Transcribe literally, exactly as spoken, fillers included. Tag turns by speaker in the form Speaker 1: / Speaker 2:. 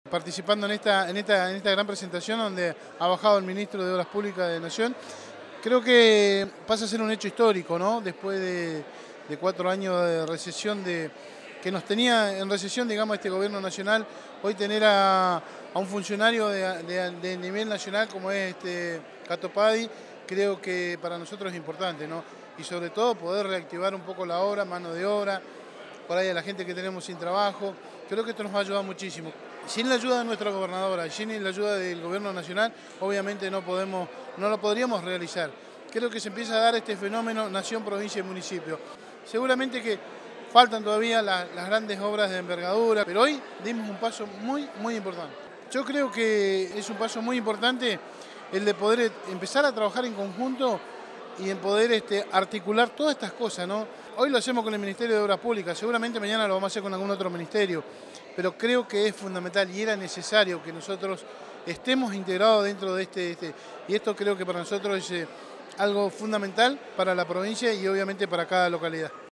Speaker 1: Participando en esta, en, esta, en esta gran presentación donde ha bajado el ministro de Obras Públicas de Nación, creo que pasa a ser un hecho histórico, ¿no? Después de, de cuatro años de recesión, de, que nos tenía en recesión, digamos, este gobierno nacional, hoy tener a, a un funcionario de, de, de nivel nacional como es este Cato Padi, creo que para nosotros es importante, ¿no? Y sobre todo poder reactivar un poco la obra, mano de obra, por ahí a la gente que tenemos sin trabajo. Creo que esto nos va a ayudar muchísimo. Sin la ayuda de nuestra gobernadora, sin la ayuda del gobierno nacional, obviamente no podemos, no lo podríamos realizar. Creo que se empieza a dar este fenómeno nación, provincia y municipio. Seguramente que faltan todavía las, las grandes obras de envergadura, pero hoy dimos un paso muy, muy importante. Yo creo que es un paso muy importante el de poder empezar a trabajar en conjunto y en poder este, articular todas estas cosas, ¿no? Hoy lo hacemos con el Ministerio de Obras Públicas, seguramente mañana lo vamos a hacer con algún otro ministerio, pero creo que es fundamental y era necesario que nosotros estemos integrados dentro de este, este y esto creo que para nosotros es eh, algo fundamental para la provincia y obviamente para cada localidad.